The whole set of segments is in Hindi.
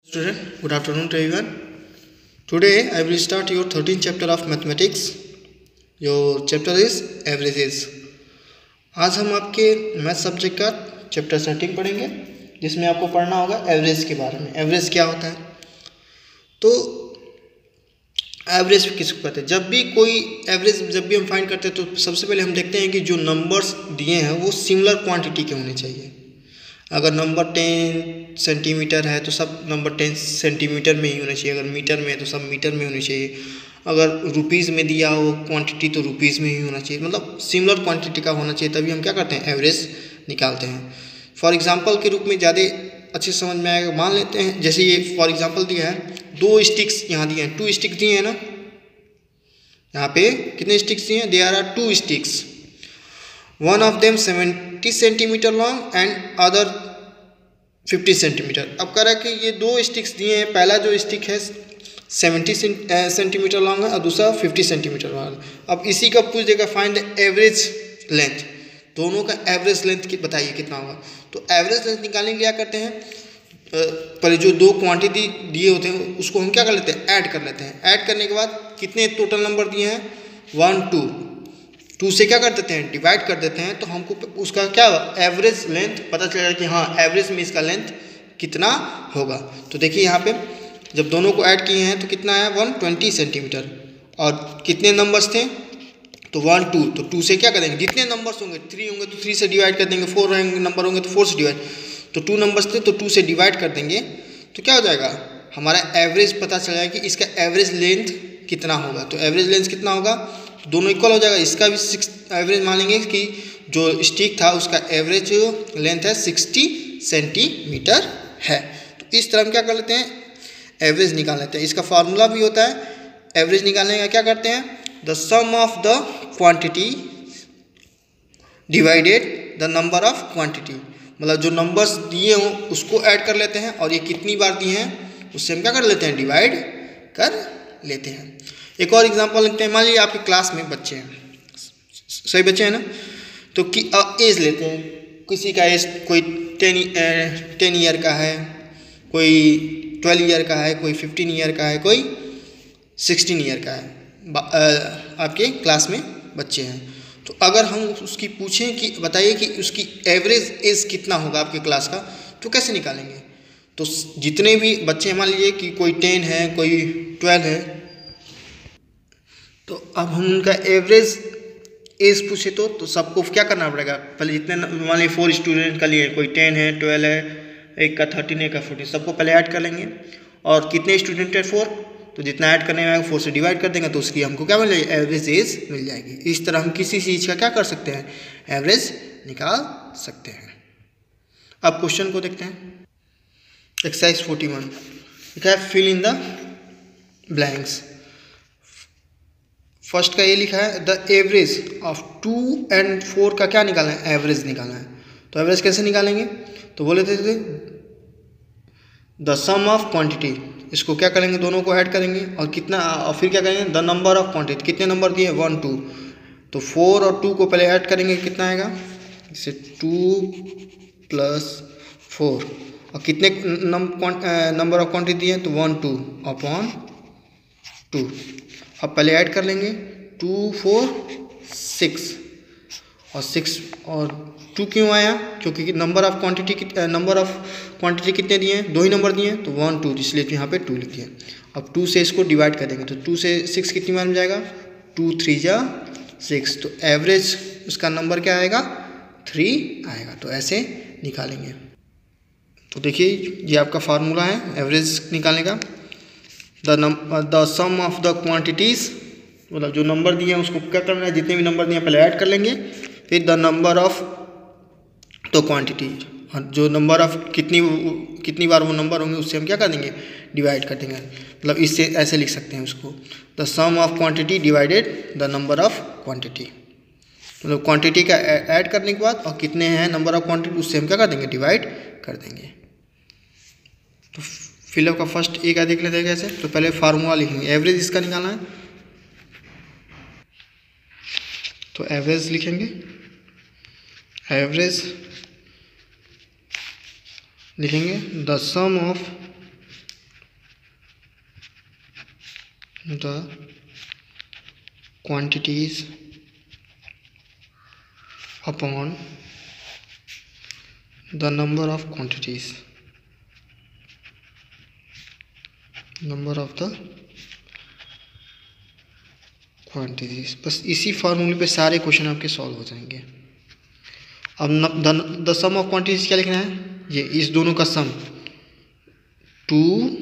Student, good afternoon to everyone. Today I will start your 13th chapter of mathematics. Your chapter is averages. आज हम आपके मैथ सब्जेक्ट का चैप्टर 13 पढ़ेंगे, जिसमें आपको पढ़ना होगा एवरेज के बारे में। एवरेज क्या होता है? तो एवरेज किसको कहते हैं? जब भी कोई एवरेज जब भी हम फाइंड करते हैं तो सबसे पहले हम देखते हैं कि जो नंबर्स दिए हैं वो सिमिलर क्वांटिटी के होने चाहिए। अगर नंबर 10 सेंटीमीटर है तो सब नंबर 10 सेंटीमीटर में ही होना चाहिए। अगर मीटर में है तो सब मीटर में होनी चाहिए। अगर रुपीज़ में दिया हो क्वांटिटी तो रुपीज़ में ही होना चाहिए। मतलब सिमिलर क्वांटिटी का होना चाहिए, तभी हम क्या करते हैं, एवरेज निकालते हैं। फॉर एग्जांपल के रूप में ज़्यादा अच्छे समझ में आएगा। मान लेते हैं जैसे ये फॉर एग्जांपल दिया है, 2 स्टिक्स यहाँ दिए हैं, 2 स्टिक्स दिए हैं ना। यहाँ पे कितने स्टिक्स दिए हैं? There are 2 sticks, one of them 70 centimetre long and other 50 centimetre. अब कह रहा है कि ये 2 स्टिक्स दिए हैं, पहला जो स्टिक है 70 सेंटीमीटर लॉन्ग है और दूसरा 50 सेंटीमीटर लॉन्ग है। अब इसी का पूछ देगा फाइंड द एवरेज लेंथ, दोनों का एवरेज लेंथ बताइए कितना होगा। तो एवरेज लेंथ निकालने के लिए क्या करते हैं, पहले जो 2 क्वांटिटी दिए होते हैं उसको हम क्या कर लेते हैं, ऐड कर लेते हैं। ऐड करने के बाद कितने टोटल नंबर दिए हैं, 1 2 से क्या कर देते हैं, डिवाइड कर देते हैं। तो हमको उसका क्या एवरेज लेंथ पता चलेगा कि हाँ एवरेज में इसका लेंथ कितना होगा। तो देखिए यहाँ पे जब दोनों को ऐड किए हैं तो कितना है, 120 सेंटीमीटर। और कितने नंबर्स थे, तो 1 2, तो 2 से क्या करेंगे, जितने नंबर्स होंगे 3 होंगे तो 3 से डिवाइड कर देंगे, 4 नंबर होंगे तो 4 से डिवाइड, तो 2 नंबर्स थे तो 2 से डिवाइड कर देंगे। तो क्या हो जाएगा, हमारा एवरेज पता चल जाएगा कि इसका एवरेज लेंथ कितना होगा। तो एवरेज लेंथ कितना होगा, दोनों इक्वल हो जाएगा। इसका भी 6 एवरेज मानेंगे कि जो स्टिक था उसका एवरेज लेंथ है 60 सेंटीमीटर है। तो इस तरह हम क्या कर लेते हैं, एवरेज निकाल लेते हैं। इसका फार्मूला भी होता है एवरेज निकालने का। क्या करते हैं, the sum of the quantity divided the number of quantity. मतलब जो नंबर्स दिए हों उसको ऐड कर लेते हैं और ये कितनी बार दिए हैं उससे हम क्या कर लेते हैं, डिवाइड कर लेते हैं। एक और एग्जांपल लेते हैं। मान लीजिए आपकी क्लास में बच्चे हैं, सही बच्चे हैं ना, तो कि एज लेते हैं। किसी का एज कोई 10 ईयर का है, कोई 12 ईयर का है, कोई 15 ईयर का है, कोई 16 ईयर का है। आपके क्लास में बच्चे हैं, तो अगर हम उसकी पूछें कि बताइए कि उसकी एवरेज एज कितना होगा आपके क्लास का, तो कैसे निकालेंगे। तो जितने भी बच्चे, मान लीजिए कि कोई 10 है, कोई 12 है, तो अब हम उनका एवरेज एज पूछे तो सबको क्या करना पड़ेगा, पहले जितने मान लीजिए 4 स्टूडेंट का लिए, कोई 10 है, 12 है, एक का 13 है, एक का 14, सबको पहले ऐड कर लेंगे। और कितने स्टूडेंट है, 4, तो जितना ऐड करने में आएगा 4 से डिवाइड कर देंगे, तो उसकी हमको क्या मिल जाएगी, एवरेज एज मिल जाएगी। इस तरह हम किसी चीज़ का क्या कर सकते हैं, एवरेज निकाल सकते हैं। अब क्वेश्चन को देखते हैं। एक्सरसाइज 41 लिखा है, fill in the blanks. First का ये लिखा है, द एवरेज ऑफ 2 and 4 का क्या निकालना है, एवरेज निकालना है। तो एवरेज कैसे निकालेंगे, तो बोले थे द सम ऑफ क्वांटिटी, इसको क्या करेंगे, दोनों को ऐड करेंगे और कितना, और फिर क्या करेंगे, द नंबर ऑफ क्वांटिटी, कितने नंबर दिए 1 2, तो 4 और 2 को पहले ऐड करेंगे, कितना आएगा, इसे 2 + 4, और कितने नंबर ऑफ क्वांटिटी दिए, तो 1 2 अपॉन 2। अब पहले ऐड कर लेंगे, 2 4 6, और 6 और 2 क्यों आया, क्योंकि नंबर ऑफ क्वांटिटी कितने दिए हैं, 2 ही नंबर दिए हैं, तो 1 2, इसलिए यहाँ पे 2 लिख दिया। अब 2 से इसको डिवाइड कर देंगे, तो 2 से 6 कितनी बार मिल जाएगा, 2 3 जा 6, तो एवरेज उसका नंबर क्या आएगा, 3 आएगा। तो ऐसे निकालेंगे। तो देखिए ये आपका फार्मूला है एवरेज निकालने का। The sum of the quantities, मतलब जो नंबर दिए हैं उसको क्या करना है, जितने भी नंबर दिए हैं पहले ऐड कर लेंगे, फिर the number of the quantity, और जो नंबर ऑफ कितनी बार वो नंबर होंगे उससे हम क्या कर देंगे, डिवाइड कर देंगे। मतलब इससे ऐसे लिख सकते हैं उसको, the sum of quantity divided the number of quantity. मतलब क्वांटिटी का ऐड करने के बाद और कितने हैं नंबर ऑफ क्वांटिटी, उससे हम क्या कर देंगे, डिवाइड कर देंगे। तो फिलअप का फर्स्ट एक देख लेते हैं कैसे। तो पहले फार्मूला लिखेंगे, एवरेज इसका निकालना है, तो एवरेज लिखेंगे, एवरेज लिखेंगे the sum of the quantities upon the number of quantities, number of the quantities. बस इसी फार्मूले पे सारे क्वेश्चन आपके सॉल्व हो जाएंगे। अब द सम ऑफ क्वांटिटीज क्या लिखना है, ये इस दोनों का सम 2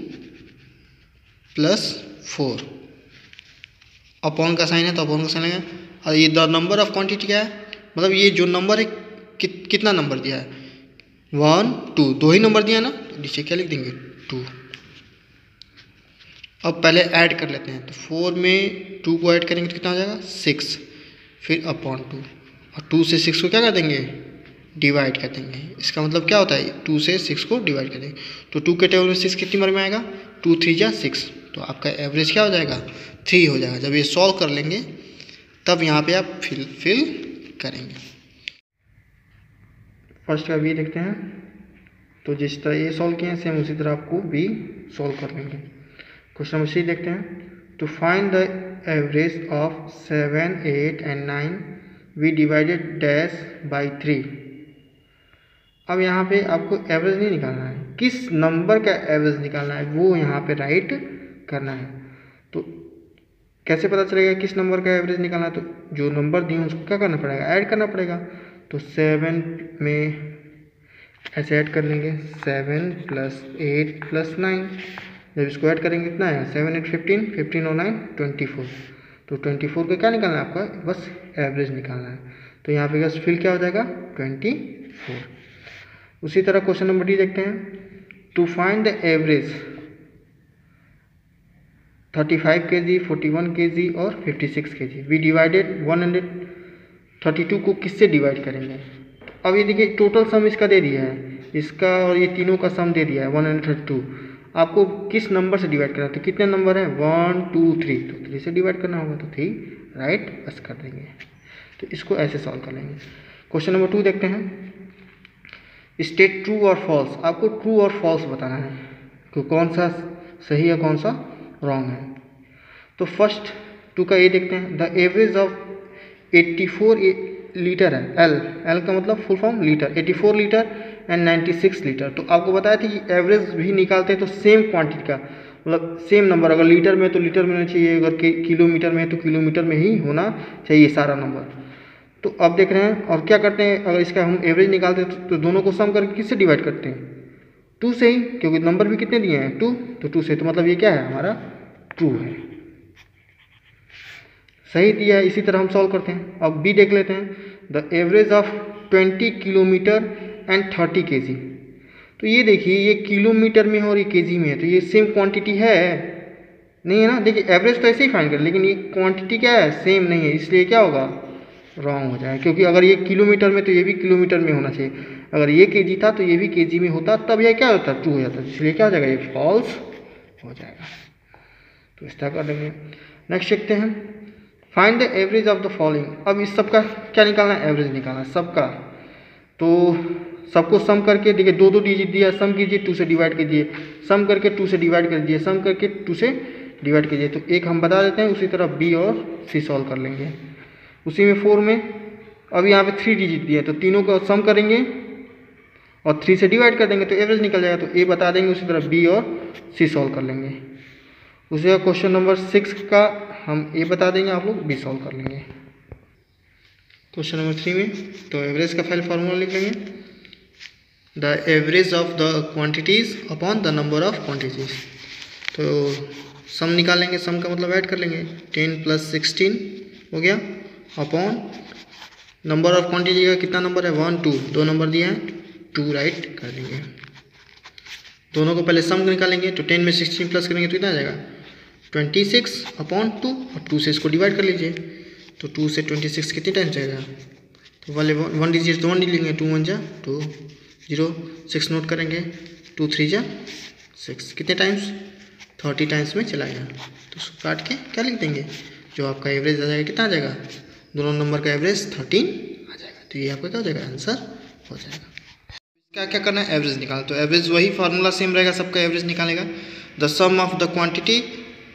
+ 4, अपॉन का साइन है तो अपॉन का साइन लगेगा। और ये द नंबर ऑफ क्वांटिटी क्या है, मतलब ये जो नंबर है कितना नंबर दिया है, 1 2, दो ही नंबर दिया ना, तो नीचे क्या लिख देंगे 2। अब पहले ऐड कर लेते हैं, तो 4 में 2 को ऐड करेंगे तो कितना हो जाएगा 6, फिर अपॉन 2, और 2 से 6 को क्या कर देंगे, डिवाइड कर देंगे। इसका मतलब क्या होता है, 2 से 6 को डिवाइड कर देंगे, तो 2 के टेबल में 6 कितनी बार में आएगा, 2 3 जा 6, तो आपका एवरेज क्या हो जाएगा 3 हो जाएगा। जब ये सॉल्व कर लेंगे तब यहाँ पे आप फिल करेंगे। फर्स्ट का बी देखते हैं, तो जिस तरह ये सॉल्व किए हैं सेम उसी तरह आपको बी सॉल्व कर लेंगे। क्वेश्चन नंबर 3 देखते हैं, to find the average of 7 8 and 9 we divided dash by 3। अब यहाँ पे आपको एवरेज नहीं निकालना है, किस नंबर का एवरेज निकालना है वो यहाँ पे राइट करना है। तो कैसे पता चलेगा किस नंबर का एवरेज निकालना है, तो जो नंबर दिए उसको क्या करना पड़ेगा, ऐड करना पड़ेगा। तो 7 में ऐसे ऐड कर लेंगे, 7 + 8 + 9, जब इसको ऐड करेंगे कितना है, 7 8 15, 15 और 9 24, तो 24 का क्या निकालना है आपका, बस एवरेज निकालना है। तो यहाँ पे बस फिल क्या हो जाएगा 24। उसी तरह क्वेश्चन नंबर डी देखते हैं, to find the average 35 kg, 41 kg और 56 kg वी डिवाइडेड 132 को किससे डिवाइड करेंगे। अब ये देखिए टोटल सम इसका दे दिया है, इसका और ये तीनों का सम दे दिया है 132, आपको किस नंबर से डिवाइड करना है, तो कितने नंबर है 1 2 3, तो 3 से डिवाइड करना होगा, तो 3 राइट बस कर देंगे। तो इसको ऐसे सॉल्व कर लेंगे। क्वेश्चन नंबर 2 देखते हैं, स्टेट ट्रू और फॉल्स, आपको ट्रू और फॉल्स बताना है कि कौन सा सही है कौन सा रॉन्ग है। तो फर्स्ट 2 का ए देखते हैं, द एवरेज ऑफ 84 लीटर है, एल का मतलब full form litre, 84 litre and 96 litre. तो आपको बताया था कि एवरेज भी निकालते हैं तो सेम क्वांटिटी का, मतलब सेम नंबर, अगर लीटर में तो लीटर में होना चाहिए, अगर किलोमीटर में तो किलोमीटर में ही होना चाहिए सारा नंबर। तो अब देख रहे हैं और क्या करते हैं, अगर इसका हम एवरेज निकालते हैं तो दोनों को सम करके किससे डिवाइड करते हैं, 2 से ही, क्योंकि नंबर भी कितने दिए हैं 2, तो 2 से, तो मतलब ये क्या है हमारा ट्रू है, सही दिया है। इसी तरह हम सॉल्व करते हैं। अब बी देख लेते हैं, the average of 20 kilometre and 30 kg। तो ये देखिए ये किलोमीटर में है और ये केजी में है, तो ये सेम क्वांटिटी है नहीं है ना। देखिए एवरेज तो ऐसे ही फाइंड करें, लेकिन ये क्वांटिटी क्या है सेम नहीं है, इसलिए क्या होगा रॉन्ग हो जाएगा। क्योंकि अगर ये किलोमीटर में तो ये भी किलोमीटर में होना चाहिए, अगर ये केजी था तो ये भी केजी में होता, तब यह क्या होता ट्रू हो जाता, इसलिए क्या हो जाएगा ये फॉल्स हो जाएगा। तो इस तरह कर देंगे। नेक्स्ट देखते हैं, find the average of the following. अब इस सब का क्या निकालना है, एवरेज निकालना है सबका। तो सबको सम करके देखिए 2 2 डिजिट दिया, सम कीजिए 2 से डिवाइड कीजिए, सम करके 2 से डिवाइड कर दीजिए, सम करके 2 से डिवाइड कीजिए। तो एक हम बता देते हैं, उसी तरह बी और सी सॉल्व कर लेंगे। उसी में 4 में अब यहाँ पे 3 डिजिट दिए, तो तीनों को सम करेंगे और 3 से डिवाइड कर देंगे तो एवरेज निकल जाएगा। तो ए बता देंगे, उसी तरह बी और सी सॉल्व कर लेंगे। उसी का क्वेश्चन नंबर 6 का हम ए बता देंगे, आप लोग बी सॉल्व कर लेंगे। क्वेश्चन नंबर 3 में तो एवरेज का फाइल फार्मूला लिख लेंगे, the average of the quantities upon the number of quantities. तो सम निकालेंगे, सम का मतलब ऐड कर लेंगे, 10 + 16 हो गया, अपॉन नंबर ऑफ क्वांटिटी का कितना नंबर है 1 2, 2 नंबर दिए हैं 2 राइट कर देंगे। दोनों को पहले सम निकालेंगे, तो 10 में 16 प्लस करेंगे तो कितना आ जाएगा 26 अपॉन 2, और 2 से इसको डिवाइड कर लीजिए। तो 2 से 26 कितने टाइम्स जाएगा, तो वाले 1 डिजिट तो 1 लेंगे, 2 1 जा 2 0, 6 नोट करेंगे, 2 3 जा 6, कितने टाइम्स 30 टाइम्स में चलाएगा। तो उसको काट के क्या लिख देंगे, जो आपका एवरेज आ जाएगा कितना आ जाएगा, दोनों नंबर का एवरेज 13 आ जाएगा। तो ये आपका क्या हो जाएगा, आंसर हो जाएगा। क्या क्या करना है, एवरेज निकालना। तो एवरेज वही फार्मूला सेम रहेगा, सबका एवरेज निकालेगा। The sum of the quantity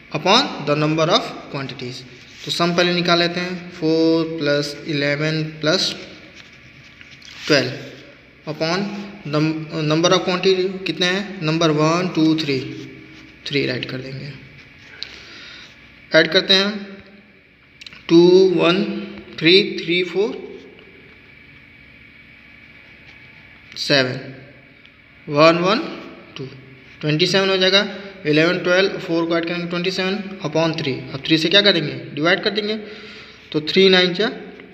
upon the number of quantities. तो सम पहले निकाल लेते हैं, 4 + 11 + 12 अपॉन नंबर ऑफ क्वांटिटी कितने हैं, नंबर 1 2 3 राइट कर देंगे। ऐड करते हैं 2 1 3 3 4 7 1 1 2 27 हो जाएगा। 11 12 4 को ऐड करेंगे 27 अपॉन 3। अब 3 से क्या करेंगे, डिवाइड कर देंगे। तो 3 9 जा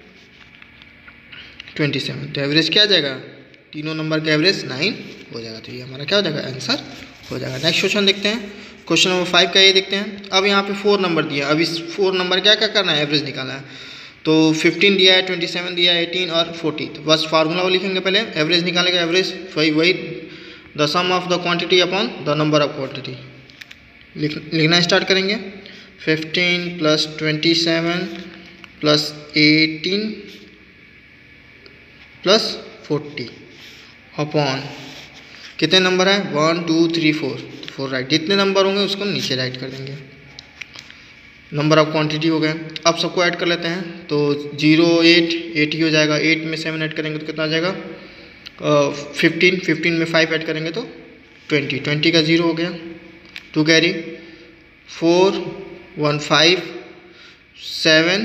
27। तो एवरेज क्या आ जाएगा, तीनों नंबर का एवरेज 9 हो जाएगा। तो ये हमारा क्या हो जाएगा, आंसर हो जाएगा। नेक्स्ट क्वेश्चन देखते हैं, क्वेश्चन नंबर 5 का ये देखते हैं। अब यहाँ पे 4 नंबर दिया, अब इस 4 नंबर क्या क्या करना है, एवरेज निकालना है। तो 15 दिया है, 27 दिया है, 18 और 40। तो बस फार्मूला वो लिखेंगे पहले, एवरेज निकालेंगे। एवरेज वही the sum of the quantity upon the number of quantity लिखना स्टार्ट करेंगे। 15 + 27 + 18 + 40 अपॉन कितने नंबर है, 1 2 3 4 राइट। जितने नंबर होंगे उसको नीचे राइट कर देंगे। नंबर ऑफ क्वांटिटी हो गए। अब सबको ऐड कर लेते हैं। तो 0 8 ही हो जाएगा। 8 में 7 ऐड करेंगे तो कितना आ जाएगा, 15 में 5 ऐड करेंगे तो 20 का 0 हो गया। 2 कैरी 4 1 5 7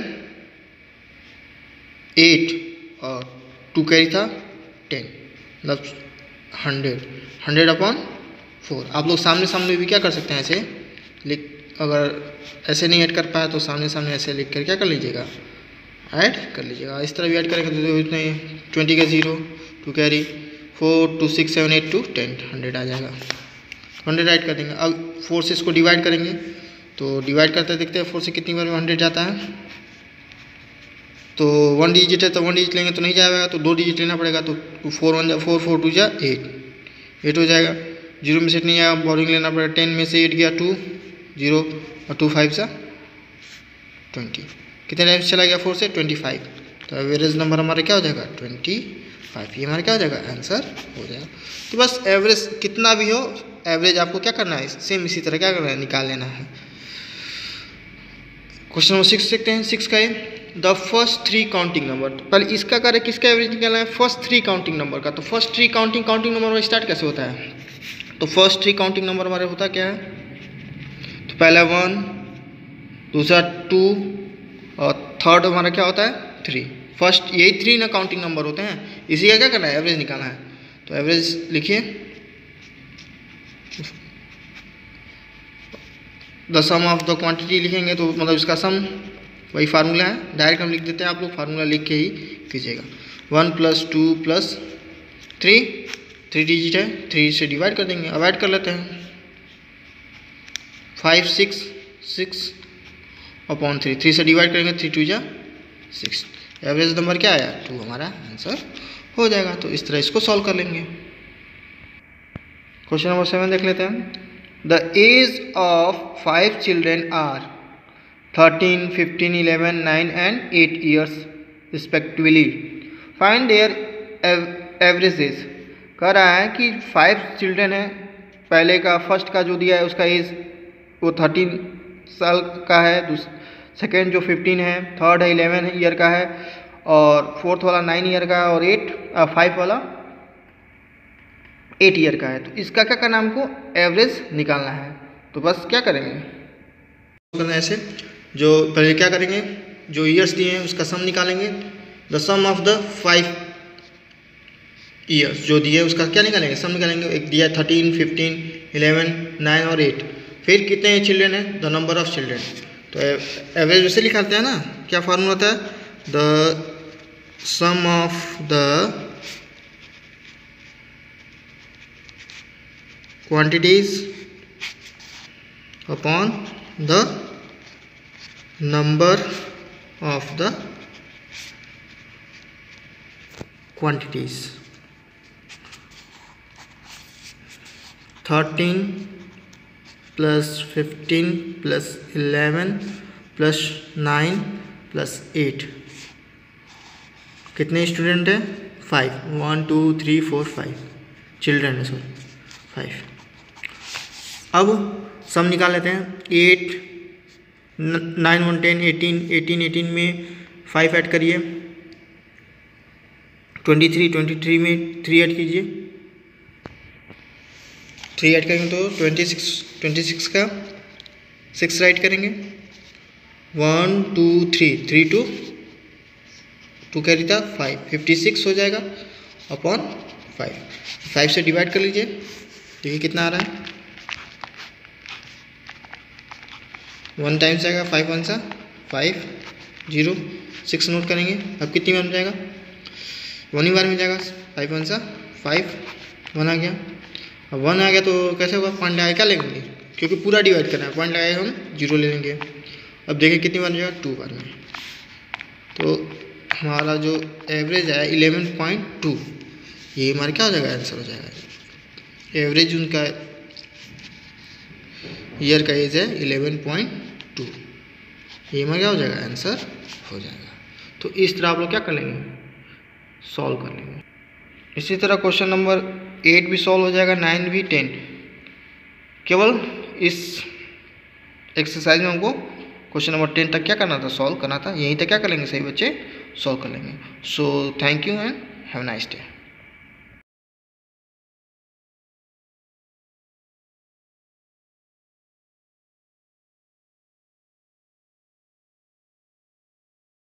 8 और 2 कैरी था 10, मतलब 100 अपॉन 4। आप लोग सामने सामने भी क्या कर सकते हैं, ऐसे लिख, अगर ऐसे नहीं ऐड कर पाया तो सामने सामने ऐसे लिख कर क्या कर लीजिएगा, ऐड कर लीजिएगा। इस तरह भी ऐड करेंगे तो इतने 20 का 0 2 कैरी 4 2 6 7 8 2 10 100 आ जाएगा। 100 ऐड कर देंगे। अब 4 से इसको डिवाइड करेंगे। तो डिवाइड करते देखते हैं 4 से कितनी बार में 100 जाता है। तो 1 डिजिट है तो 1 डिजिट लेंगे तो नहीं जाएगा, तो 2 डिजिट लेना पड़ेगा। तो 4 1 जा 4 4 2 जा 8 हो जाएगा। 0 में से नहीं आया, बोरिंग लेना पड़ेगा। 10 में से 8 गया 2 0 और 2 5 सा 20। कितने टाइम चला गया 4 से 25। तो एवरेज नंबर हमारा क्या हो जाएगा 25। ये हमारा क्या हो जाएगा, आंसर हो जाएगा। तो बस एवरेज कितना भी हो, एवरेज आपको क्या करना है, सेम इसी तरह क्या करना है, निकाल लेना है। क्वेश्चन नंबर 6 देखते हैं। 6 का है द फर्स्ट 3 काउंटिंग नंबर। पहले इसका कार्य किसका एवरेज निकालना है, फर्स्ट 3 काउंटिंग नंबर का। तो फर्स्ट 3 काउंटिंग नंबर स्टार्ट कैसे होता है। तो फर्स्ट 3 काउंटिंग नंबर हमारे होता क्या है, तो पहला 1, दूसरा 2 और थर्ड हमारा क्या होता है 3। फर्स्ट यही 3 ना काउंटिंग नंबर होते हैं, इसी का क्या करना है, एवरेज निकालना है। तो एवरेज लिखिए, the sum of the quantity लिखेंगे तो मतलब इसका सम वही फार्मूला है, डायरेक्ट हम लिख देते हैं। आप लोग फार्मूला लिख के ही कीजिएगा। 1 + 2 + 3 डिजिट है, 3 से डिवाइड कर देंगे। अब ऐड कर लेते हैं 5 6 अपॉन 3 से डिवाइड करेंगे 3 2 जा 6। एवरेज नंबर क्या आया 2, हमारा आंसर हो जाएगा। तो इस तरह इसको सॉल्व कर लेंगे। क्वेश्चन नंबर 7 देख लेते हैं। The age of 5 children are 13 15 11 9 and 8 years respectively. Find their averages. कह रहा है कि 5 चिल्ड्रेन है, पहले का फर्स्ट का जो दिया है उसका एज वो 13 साल का है, सेकेंड जो 15 है, थर्ड है 11 ईयर का है, और फोर्थ वाला 9 ईयर का है, और 5 वाला 8 ईयर का है। तो इसका क्या करना है, हमको एवरेज निकालना है। तो बस क्या करेंगे, ऐसे जो पहले क्या करेंगे, जो ईयर्स दिए हैं उसका सम निकालेंगे। The sum of the 5 years जो दिए उसका क्या निकालेंगे, सम निकालेंगे। एक दिया 13 15 11 9 और 8। फिर कितने चिल्ड्रेन है, द नंबर ऑफ चिल्ड्रेन। तो एवरेज वैसे लिखाते हैं ना, क्या फार्मूला होता है, the sum of the quantities upon the number of the quantities। 13 + 15 + 11 + 9 + 8 कितने स्टूडेंट हैं 5। 1 2 3 4 5 चिल्ड्रेन है, सॉरी 5। अब सम निकाल लेते हैं। 8 9 1 10 18 18 18 में 5 ऐड करिए, 23 23 में 3 ऐड कीजिए, 3 ऐड करेंगे तो 26 का 6 राइट करेंगे, 1 2 3 3 2 कैरी था 5, 56 हो जाएगा अपॉन 5 से डिवाइड कर लीजिए, देखिए कितना आ रहा है, 1 टाइम्स आएगा, 5 1 सा 5 0 6 नोट करेंगे, अब कितनी बार में जाएगा, 1 ही बार में जाएगा, 5 1 सा 5 1 आ गया, अब 1 आ गया तो कैसे होगा, पॉइंट लगा क्या लेंगे, क्योंकि पूरा डिवाइड करना है, पॉइंट लगाए हम 0 ले लेंगे। अब देखिए कितनी बार में जाएगा, 2 बार में, तो हमारा जो एवरेज है 11.2, ये हमारा क्या हो जाएगा, आंसर हो जाएगा। एवरेज उनका ईयर का एज है 11.2, ये हमारा क्या हो जाएगा, आंसर हो जाएगा। तो इस तरह आप लोग क्या कर लेंगे, सॉल्व कर लेंगे। इसी तरह क्वेश्चन नंबर 8 भी सॉल्व हो जाएगा, 9 भी 10। केवल इस एक्सरसाइज में हमको क्वेश्चन नंबर 10 तक क्या करना था, सॉल्व करना था, यहीं तक क्या कर लेंगे सही बच्चे, सॉल्व कर लेंगे। So thank you and have a nice day.